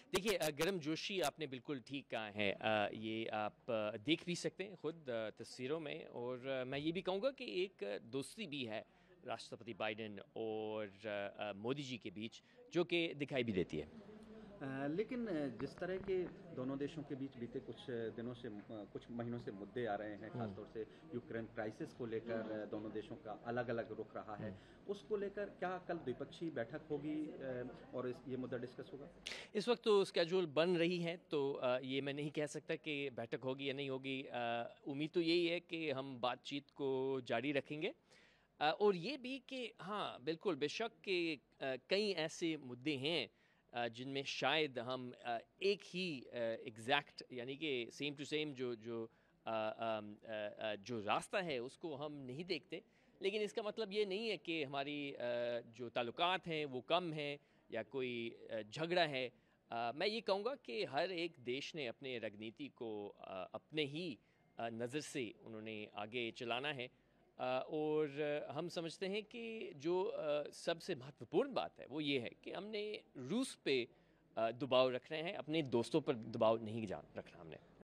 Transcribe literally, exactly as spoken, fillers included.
देखिए अ, गर्मजोशी आपने बिल्कुल ठीक कहा है। अ, ये आप अ, देख भी सकते हैं खुद अ, तस्वीरों में और अ, मैं ये भी कहूँगा कि एक अ, दोस्ती भी है राष्ट्रपति बाइडेन और अ, अ, मोदी जी के बीच, जो कि दिखाई भी देती है। अ, लेकिन अ, जिस तरह के दोनों देशों के बीच बीते कुछ दिनों से अ, कुछ महीनों से मुद्दे आ रहे हैं, हुँ, खासतौर से यूक्रेन क्राइसिस को लेकर अ, दोनों देशों का अलग-अलग रुख रहा है। हुँ। उसको लेकर क्या कल द्विपक्षीय बैठक होगी अ, और इस ये मुद्दा डिस्कस होगा? इस वक़्त तो स्केड्यूल बन रही है, तो अ, ये मैं नहीं कह सकता कि बैठक होगी या नहीं होगी। अ, उम्मीद तो यही है कि हम बातचीत को जारी रखेंगे अ, और ये भी कि हाँ, बिल्कुल बेशक कि अ, कई ऐसे मुद्दे हैं अ, जिनमें शायद हम अ, एक ही अ, एग्ज़ैक्ट यानी कि सेम टू सेम जो जो अ, अम, अ अ, जो रास्ता है उसको हम नहीं देखते। लेकिन इसका मतलब ये नहीं है कि हमारी अ, जो ताल्लुकात हैं वो कम हैं या कोई अ, झगड़ा है। अ, मैं ये कहूँगा कि हर एक देश ने अपने राजनीति को अ, अपने ही अ, नज़र से उन्होंने आगे चलाना है। अ, और अ, हम समझते हैं कि जो अ, सबसे महत्वपूर्ण बात है वो ये है कि हमने रूस पे अ, दबाव रखना है, अपने दोस्तों पर दबाव नहीं जा रखना हमने।